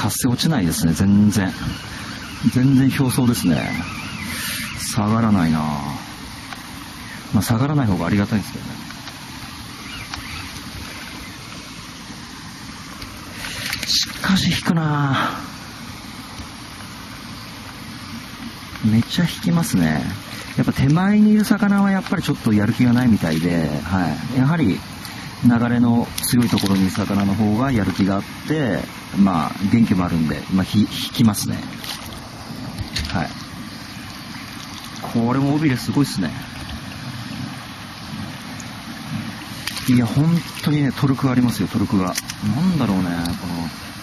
活性落ちないですね、全然表層ですね。下がらないな。まあ下がらない方がありがたいですけどね。しかし引くな。めっちゃ引きますね。やっぱ手前にいる魚はやっぱりちょっとやる気がないみたいで、はい、やはり流れの強いところにいる魚の方がやる気があって、まあ元気もあるんで、まあ引きますね。はい。これも尾びれすごいっすね。いや本当にね、トルクがありますよ、トルクが。なんだろうね、この